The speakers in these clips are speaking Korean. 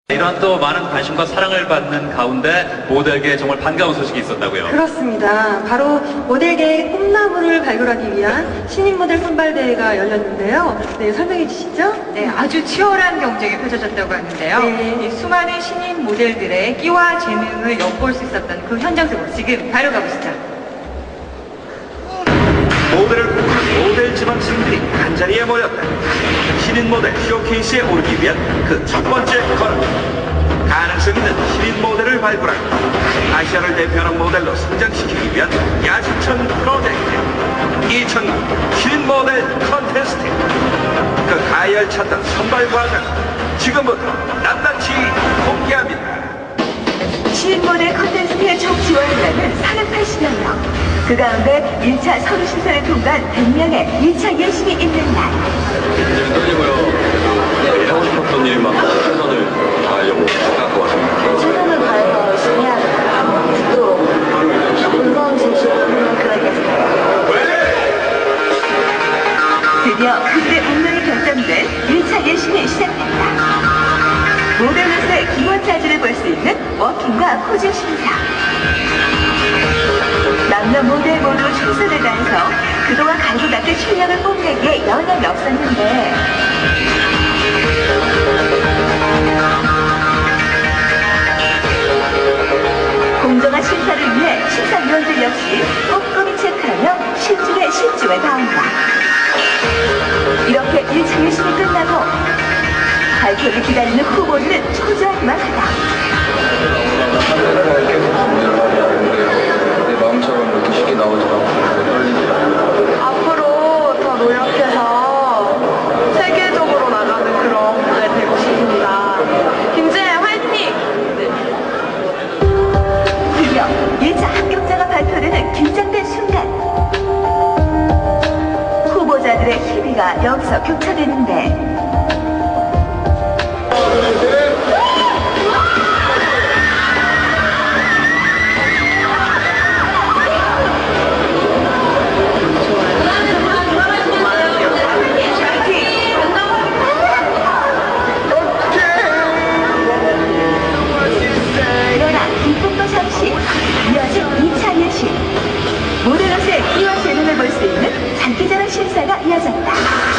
이런 또 많은 관심과 사랑을 받는 가운데 모델계에 정말 반가운 소식이 있었다고요? 그렇습니다. 바로 모델계의 꿈나무를 발굴하기 위한 신인 모델 선발대회가 열렸는데요. 네, 설명해 주시죠. 네, 아주 치열한 경쟁이 펼쳐졌다고 하는데요. 네. 이 수많은 신인 모델들의 끼와 재능을 엿볼 수 있었던 그 현장 속으로 지금 바로 가보시죠. 모델을 꿈꾸는 모델 지망생들이 한자리에 모였다. 신인 모델 쇼케이스에 오르기 위한 그 첫 번째 걸음. 가능성 있는 신인 모델을 발굴하고 아시아를 대표하는 모델로 성장시키기 위한 야심찬 프로젝트 2009 신인 모델 컨테스트. 그 가열찼던 선발 과정 지금부터 낱낱이 공개합니다. 신인 모델 컨테스트에 총 지원자는 480여 명. 그 가운데 1차 서류 심사를 통과한 100명의 1차 예심이 있는 날. 굉장히 떨리고요. 하고 싶었던 일만 최선을 다하려고 생각하고 왔습니다. 최선을 다해서 열심히 해야 돼요. 또 본선 진출은 그러겠어요. 드디어 그들의 운명이 결정된 1차 예심이 시작된다. 모델로서의 기본 자질을 볼 수 있는 워킹과 포징 심사. 남녀 모델 모두 최선을 다해서 그동안 갈고 닦은 실력을 뽐내기에 여념이 없었는데 공정한 심사를 위해 심사위원들 역시 꼼꼼히 체크하며 실중에 실중을 다한다. 이렇게 1차 예심이 끝나고 발표를 기다리는 후보들은 초조하기만 하다. 내 마음처럼 이렇게 쉽게 나오지 않고 떨리지. 앞으로 더 노력해서 세계적으로 나가는 그런 모델 되고 싶습니다. 김지혜 화이팅! 드디어 1차 합격자가 발표되는 긴장된 순간. 후보자들의 희비가 여기서 교차되는데 그러나 기쁨도 잠시 이어진 2차 예심. 모델로서의 끼와 재능을 볼 수 있는 장기자랑 심사가 이어졌다.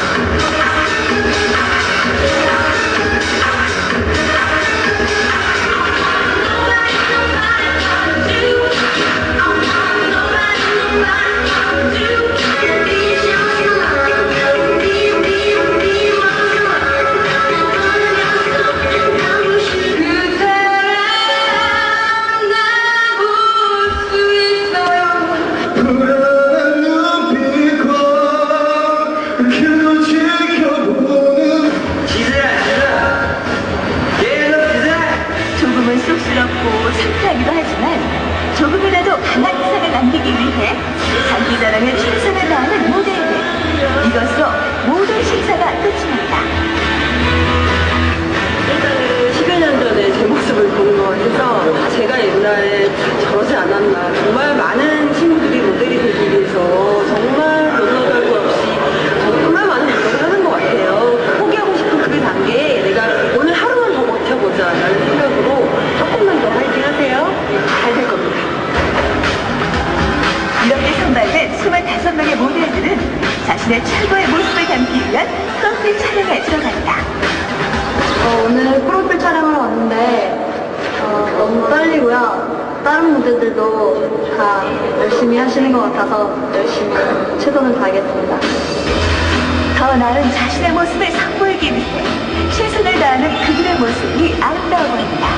조금은 쑥스럽고 창피하기도 하지만 조금이라도 강한 인상을 남기기 위해 장기자랑에 최선을 다하는 모델들. 이것으로 모든 심사가 끝이 났다. 10여 년 전에 제 모습을 보는 것 같아서 제가 옛날에 저러지 않았나. 정말 많은 친구들이 모델이 되기 위해서 정말 너무 별거 없이 정말 많은 노력을 하는 것 같아요. 포기하고 싶은 그 단계에 내가 오늘 하루만 더 버텨보자 라는 생각으로 조금만 더 화이팅 하세요. 잘 될 겁니다. 이렇게 선발된 25명의 모델들은 자신의 최고의 모습을 담기 위한 프로필 촬영에 들어갔다. 오늘 프로필 촬영을 왔는데 너무 떨리고요. 다른 모델들도 다 열심히 하시는 것 같아서 열심히 최선을 다하겠습니다. 더 나은 자신의 모습을 선보이기 위해 최선을 다하는 그들의 모습이 아름다워 보인다.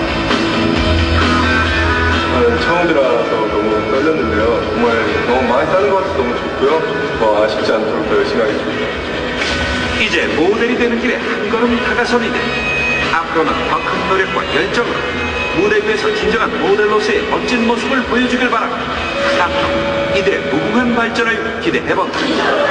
처음 들어와서 너무 떨렸는데요. 정말 너무 많이 따는 것 같아서 너무 좋고요. 더 아쉽지 않도록 더 열심히 하겠습니다. 이제 모델이 되는 길에 한 걸음 다가서는데 앞으로는 더 큰 노력과 열정으로 무대 위에서 진정한 모델로서의 멋진 모습을 보여주길 바라고 앞으로 이들의 무궁한 발전을 기대해본다.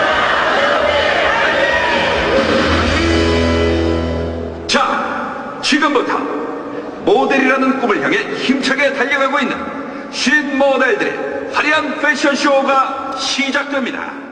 자, 지금부터 모델이라는 꿈을 향해 힘차게 달려가고 있는 신 모델들의 화려한 패션쇼가 시작됩니다.